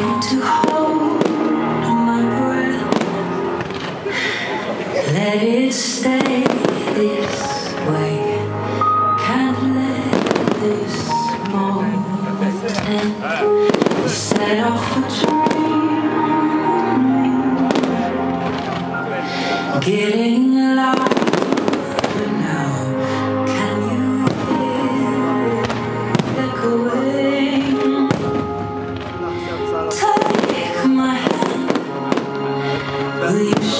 trying to hold my breath. Let it stay this way. Can't let this moment end. We set off a dream, getting lost. Now, can you hear it echoing? Take my hand, will you